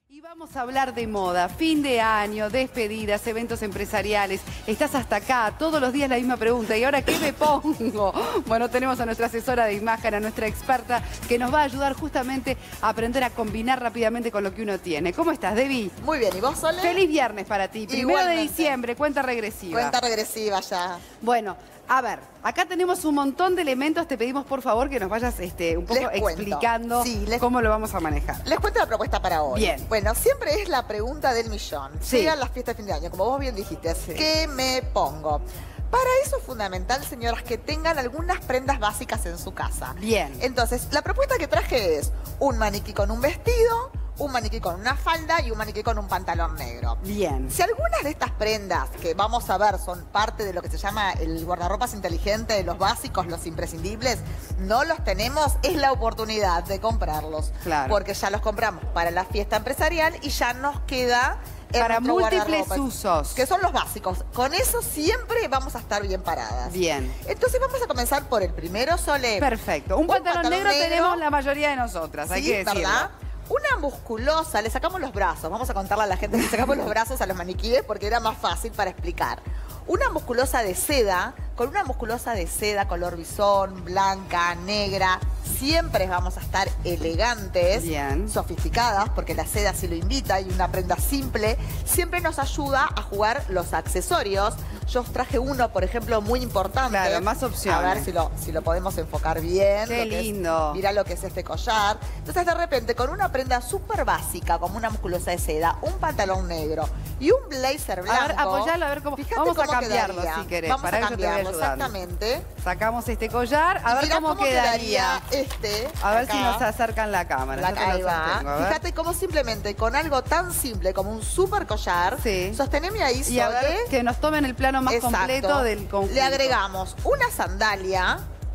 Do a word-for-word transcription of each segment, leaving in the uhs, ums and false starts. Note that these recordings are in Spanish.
Y vamos a hablar de moda, fin de año, despedidas, eventos empresariales. Estás hasta acá, todos los días la misma pregunta. ¿Y ahora qué me pongo? Bueno, tenemos a nuestra asesora de imagen, a nuestra experta, que nos va a ayudar justamente a aprender a combinar rápidamente con lo que uno tiene. ¿Cómo estás, Debbie? Muy bien, ¿y vos, Sole? Feliz viernes para ti. Primero Igualmente. de diciembre, cuenta regresiva. Cuenta regresiva ya. Bueno, a ver, acá tenemos un montón de elementos. Te pedimos, por favor, que nos vayas este, un poco Les cuento. explicando Sí, les- cómo lo vamos a manejar. Les cuento la propuesta para hoy. Bien. Bueno, siempre es la pregunta del millón. Sí. Llegan las fiestas de fin de año, como vos bien dijiste. Sí. ¿Qué me pongo? Para eso es fundamental, señoras, que tengan algunas prendas básicas en su casa. Bien. Entonces, la propuesta que traje es un maniquí con un vestido, un maniquí con una falda y un maniquí con un pantalón negro. Bien. Si algunas de estas prendas que vamos a ver son parte de lo que se llama el guardarropas inteligente, los básicos, los imprescindibles, no los tenemos, es la oportunidad de comprarlos. Claro. Porque ya los compramos para la fiesta empresarial y ya nos queda en Para nuestro múltiples guardarropas, usos. que son los básicos. Con eso siempre vamos a estar bien paradas. Bien. Entonces vamos a comenzar por el primero, Sole. Perfecto. Un, pantalón, pantalón negro, negro tenemos la mayoría de nosotras, hay Sí, que decirlo. ¿verdad? Una musculosa, le sacamos los brazos. Vamos a contarle a la gente que le sacamos los brazos a los maniquíes porque era más fácil para explicar. Una musculosa de seda, con una musculosa de seda color bisón, blanca, negra, siempre vamos a estar elegantes, Bien. sofisticadas, porque la seda sí lo invita y una prenda simple siempre nos ayuda a jugar los accesorios. Yo os traje uno, por ejemplo, muy importante. Claro, más opciones. A ver si lo, si lo podemos enfocar bien. Qué lo que es- lindo. Mira lo que es este collar. Entonces, de repente, con una prenda súper básica, como una musculosa de seda, un pantalón negro y un blazer blanco. A ver, apoyalo, a ver cómo... Fíjate Vamos a cómo cambiarlo, quedaría. si querés. Vamos Para a eso te voy cambiarlo, ayudando. exactamente. Sacamos este collar, a Y ver mirá cómo, quedaría. este. A ver acá. si nos acercan la cámara. La- Yo te lo ahí va. sostengo, a ver. Fíjate cómo simplemente con algo tan simple como un super collar, Sí. sosteneme ahí, Y a ver Sole. que nos tomen el plano más Exacto. completo del conjunto. Le agregamos una sandalia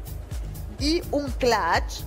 y un clutch.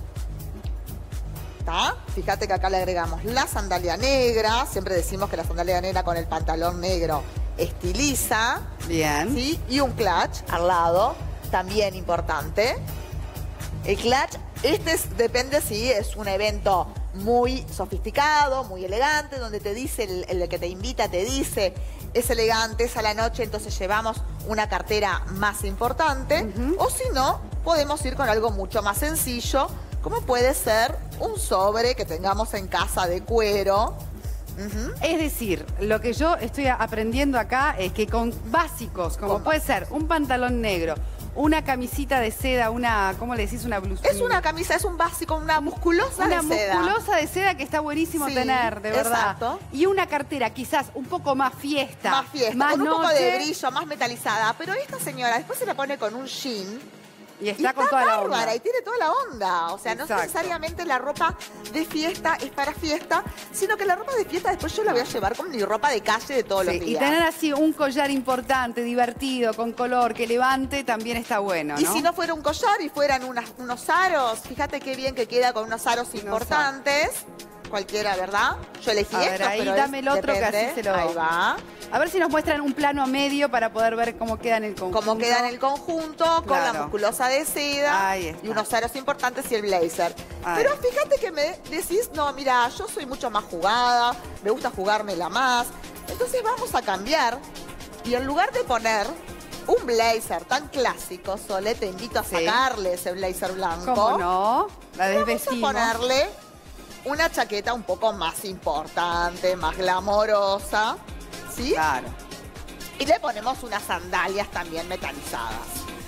¿Está? Fíjate que acá le agregamos la sandalia negra. Siempre decimos que la sandalia negra con el pantalón negro estiliza. Bien. ¿Sí? Y un clutch al lado, también importante. El clutch, este es- depende si es un evento muy sofisticado, muy elegante, donde te dice, el, el que te invita te dice, es elegante, es a la noche, entonces llevamos una cartera más importante. Ujú. O si no, podemos ir con algo mucho más sencillo, como puede ser un sobre que tengamos en casa de cuero. Ujú. Es decir, lo que yo estoy aprendiendo acá es que con básicos, como Con puede ser un pantalón negro, una camisita de seda, una, ¿cómo le decís? Una blusa. Es una camisa, es un básico, una musculosa Una de seda. musculosa de seda que está buenísimo Sí, tener, de verdad. exacto. Y una cartera quizás un poco más fiesta. Más fiesta, más con un poco de noche, brillo, más metalizada. Pero esta señora después se la pone con un jean. Y Y está con toda la bárbara onda. y tiene toda la onda. O sea, no Exacto. necesariamente la ropa de fiesta es para fiesta, sino que la ropa de fiesta después yo la voy a llevar con mi ropa de calle de todos Sí, los días. y tener así un collar importante, divertido, con color, que levante, también está bueno, ¿no? Y si no fuera un collar y fueran unas- unos aros, fíjate qué bien que queda con unos aros importantes. Cualquiera, ¿verdad? Yo elegí A ver, esto, ahí pero dame es- el otro que depende. así se lo- Ahí va. A ver si nos muestran un plano medio para poder ver cómo queda en el conjunto. Como queda en el conjunto, con la Claro. musculosa de seda Ahí está. y unos aros importantes y el blazer. Ahí. Pero fíjate que me decís, no, mira, yo soy mucho más jugada, me gusta jugármela más. Entonces vamos a cambiar y en lugar de poner un blazer tan clásico, Sole, te invito a Sí. sacarle ese blazer blanco. ¿Cómo no? La Vamos a desvestimos. ponerle una chaqueta un poco más importante, más glamorosa, ¿sí? Claro. Y le ponemos unas sandalias también metalizadas.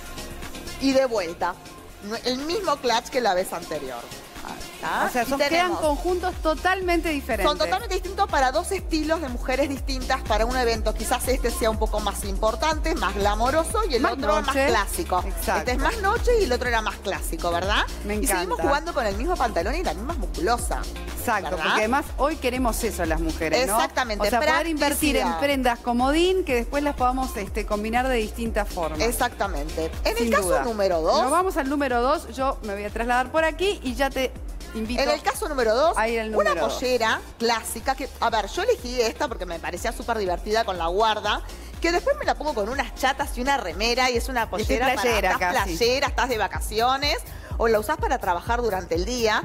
Y de vuelta, el mismo clutch que la vez anterior. ¿Está? O sea, Y son, quedan tenemos- conjuntos totalmente diferentes. son totalmente distintos para dos estilos de mujeres distintas para un evento. Quizás este sea un poco más importante, más glamoroso y el Más otro más noche. clásico. Exacto. Este es más noche y el otro era más clásico, ¿verdad? Me Y seguimos encanta. jugando con el mismo pantalón y la misma musculosa. Exacto, ¿verdad? porque además hoy queremos eso las mujeres, ¿no? Exactamente, O sea, poder invertir en practicidad. prendas comodín que después las podamos este, combinar de distintas formas. Exactamente. En Sin el caso duda. número dos, Nos vamos al número dos, yo me voy a trasladar por aquí y ya te invito. En el caso número dos, Ahí el una número dos. pollera clásica que, a ver, yo elegí esta porque me parecía súper divertida con la guarda, que después me la pongo con unas chatas y una remera y es una pollera playera para, estás casi. playera, estás de vacaciones o la usás para trabajar durante el día.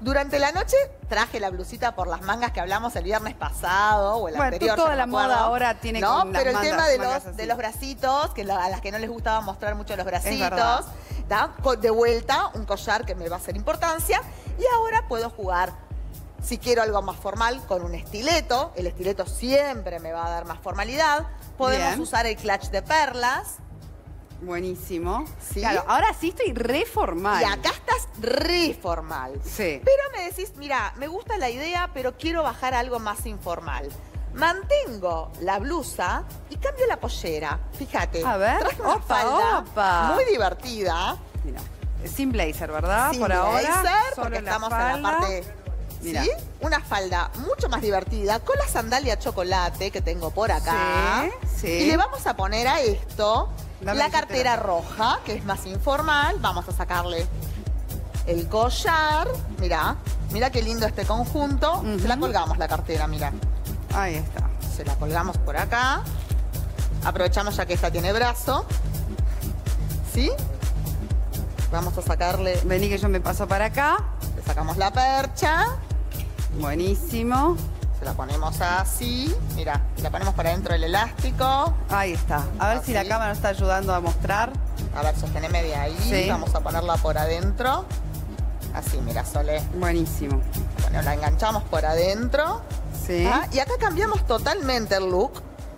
Durante la noche traje la blusita por las mangas que hablamos el viernes pasado o el bueno, anterior. toda no la moda ahora tiene ¿no? con las Pero el mangas, tema de mangas los, así. de los bracitos, que la- a las que no les gustaba mostrar mucho los bracitos, verdad. ¿da? Co- de vuelta un collar que me va a hacer importancia. Y ahora puedo jugar, si quiero algo más formal, con un estileto. El estileto siempre me va a dar más formalidad. Podemos Bien. usar el clutch de perlas. Buenísimo. ¿Sí? Claro, ahora sí estoy re formal. Y acá estás re formal. Sí. Pero me decís, mira, me gusta la idea, pero quiero bajar a algo más informal. Mantengo la blusa y cambio la pollera. Fíjate. A ver. Traje una Opa, falda opa. muy divertida. Mira, sin blazer, ¿verdad? Sin Por ahora, blazer, solo porque la estamos en falda. la parte... Mira. ¿Sí? Una falda mucho más divertida, con la sandalia chocolate que tengo por acá. Sí, sí. Y le vamos a poner a esto Dame la el cartera título. roja, que es más informal. Vamos a sacarle el collar. Mirá, mirá qué lindo este conjunto. Ujú. Se la colgamos la cartera, mirá. Ahí está. Se la colgamos por acá. Aprovechamos ya que esta tiene brazo. ¿Sí? Vamos a sacarle, Vení que yo me paso para acá. le sacamos la percha. Buenísimo. Se la ponemos así. Mira, la ponemos para adentro del elástico. Ahí está. A ver Así. si la cámara nos está ayudando a mostrar. A ver, sosteneme de ahí. Sí. Vamos a ponerla por adentro. Así, mira, Sole. Buenísimo. Bueno, la enganchamos por adentro. Sí. ¿Ah? Y acá cambiamos totalmente el look.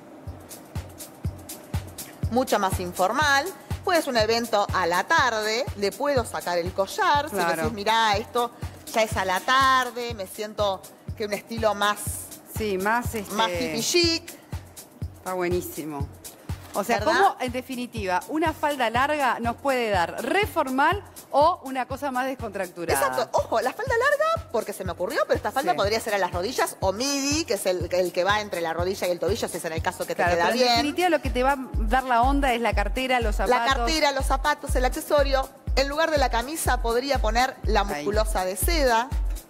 Mucho más informal. Pues un evento a la tarde, le puedo sacar el collar. Si Claro. decís, mirá, esto ya es a la tarde, me siento que un estilo más, Sí, más este. más hippie chic. Está buenísimo. O sea, ¿Verdad? como en definitiva, una falda larga nos puede dar re formal o una cosa más descontracturada. Exacto. Ojo, la falda larga, porque se me ocurrió, pero esta falda Sí. podría ser a las rodillas, o midi, que es el, el que va entre la rodilla y el tobillo, si es en el caso que Claro, te queda pero en bien. definitiva lo que te va a dar la onda es la cartera, los zapatos. La cartera, los zapatos, el accesorio. En lugar de la camisa podría poner la Ahí. musculosa de seda.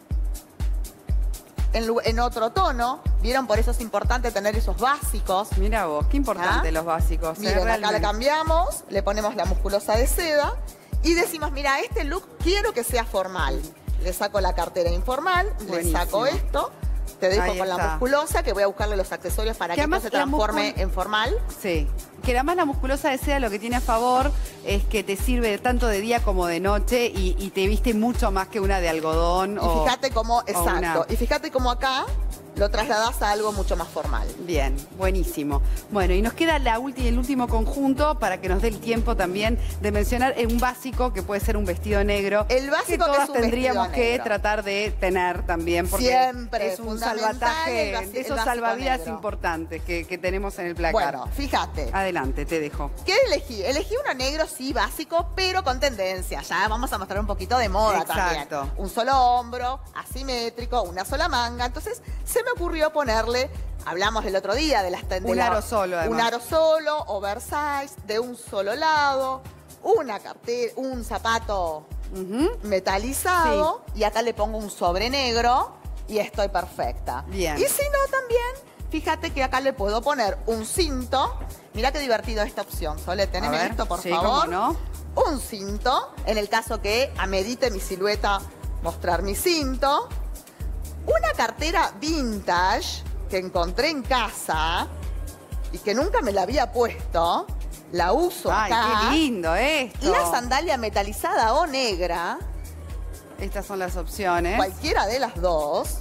En, lu- en otro tono. ¿Vieron? Por eso es importante tener esos básicos. Mira vos, qué importante ¿Ah? los básicos. ¿eh? Miren, acá la Realmente. cambiamos, le ponemos la musculosa de seda y decimos, mira, este look quiero que sea formal. Le saco la cartera informal, le Buenísimo. saco esto, te dejo Ahí con la está. musculosa, que voy a buscarle los accesorios para Que que, además esto se la transforme muscul- en formal. Sí. Que además la musculosa de seda lo que tiene a favor es que te sirve tanto de día como de noche y, y te viste mucho más que una de algodón. Y o, fíjate cómo, exacto, una- y fíjate cómo acá lo trasladás a algo mucho más formal. Bien, buenísimo. Bueno, y nos queda la ulti- el último conjunto para que nos dé el tiempo también de mencionar un básico que puede ser un vestido negro. El básico que que todas es un tendríamos vestido que negro. tratar de tener también. Porque Siempre, es un fundamental salvataje el basi- de el esos básico salvavidas negro. importantes que, que tenemos en el placar. Bueno, fíjate. Adelante, te dejo. ¿Qué elegí? Elegí uno negro, sí, básico, pero con tendencia. Ya vamos a mostrar un poquito de moda Exacto. también. Un solo hombro, asimétrico, una sola manga. Entonces, se me ocurrió ponerle, hablamos el otro día de las ten- de Un la- aro solo, además. Un aro solo, oversize, de un solo lado, una cartera, un zapato Ujú. metalizado y acá le pongo un sobre negro y estoy perfecta. Bien. Y si no, también, fíjate que acá le puedo poner un cinto. Mirá qué divertido esta opción, Sole. A Teneme ver, esto, por sí, favor. cómo no. Un cinto, en el caso que amerite mi silueta mostrar mi cinto. Una cartera vintage que encontré en casa y que nunca me la había puesto. La uso Ay, acá. qué lindo esto. La sandalia metalizada o negra, Estas son las opciones. cualquiera de las dos.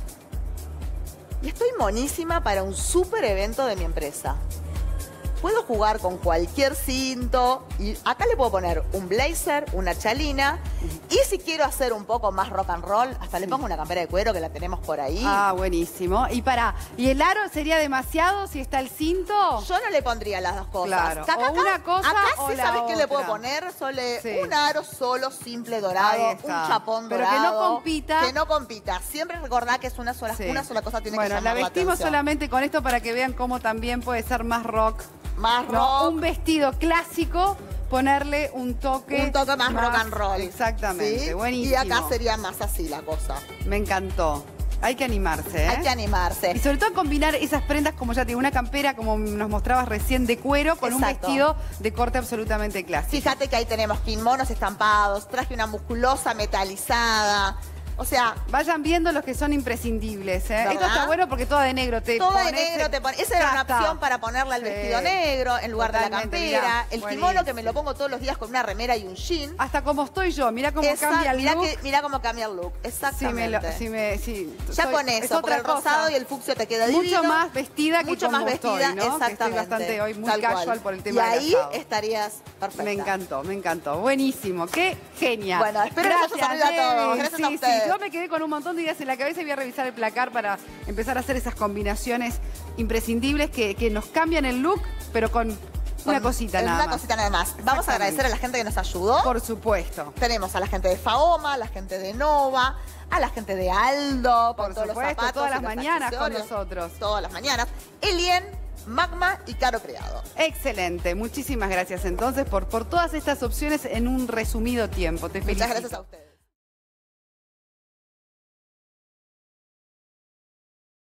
Y estoy monísima para un súper evento de mi empresa. Puedo jugar con cualquier cinto y acá le puedo poner un blazer, una chalina y si quiero hacer un poco más rock and roll, hasta le pongo una campera de cuero que la tenemos por ahí. Ah, buenísimo. Y para, ¿y el aro sería demasiado si está el cinto? Yo no le pondría las dos cosas. Claro, Acá- o una cosa acá o sí, la ¿sabes qué le puedo otra? poner? Sole, Sí. un aro solo, simple, dorado, Ahí un está. chapón Pero que dorado. no compita. Que no compita. Siempre recordá que es una sola, Sí. una sola cosa tiene bueno, que la llamar la vestimos atención. solamente con esto para que vean cómo también puede ser más rock. Más ¿no? rock. Un vestido clásico, ponerle un toque. Un toque más, rock and roll. Exactamente, ¿Sí? buenísimo. Y acá sería más así la cosa. Me encantó. Hay que animarse, ¿eh? Hay que animarse. Y sobre todo combinar esas prendas, como ya te digo, una campera, como nos mostrabas recién, de cuero, con Exacto. un vestido de corte absolutamente clásico. Fíjate que ahí tenemos kimonos estampados, traje una musculosa metalizada. O sea... Vayan viendo los que son imprescindibles, ¿eh? ¿Verdad? Esto está bueno porque toda de negro te Todo pones, de negro te pones. Esa ya era una está. opción para ponerle al Sí. vestido negro en lugar Totalmente, de la campera. mirá, el buenísimo. kimono que me lo pongo todos los días con una remera y un jean. Hasta como estoy yo, mirá cómo Esa- cambia el mirá look. que- mirá cómo cambia el look. Si me Exactamente. lo, si me, si, Ya soy- con es eso, porque otra el rosado cosa. y el fucsia te queda Mucho divino. más vestida que Mucho como más vestida, estoy, ¿no? Que estoy exactamente. bastante hoy muy Tal casual cual. por el Y tema del ahí asado. estarías perfecta. Me encantó, me encantó. Buenísimo, qué genia. Bueno, espero que les haya servido a todos. Debbie. Gracias sí, a sí, ustedes. yo me quedé con un montón de ideas en la cabeza y voy a revisar el placar para empezar a hacer esas combinaciones imprescindibles que, que nos cambian el look, pero con una Con- cosita en nada Una más. cosita nada más. Vamos a Exactamente. agradecer a la gente que nos ayudó. Por supuesto. Tenemos a la gente de Faoma, a la gente de Nova, a la gente de Aldo, Por con todos los supuesto, zapatos todas y las los mañanas con accesorios. nosotros. Todas las mañanas. Elien, Magma y Caro Criado. Excelente, muchísimas gracias entonces por, por todas estas opciones en un resumido tiempo. Te felicito. Muchas gracias a ustedes.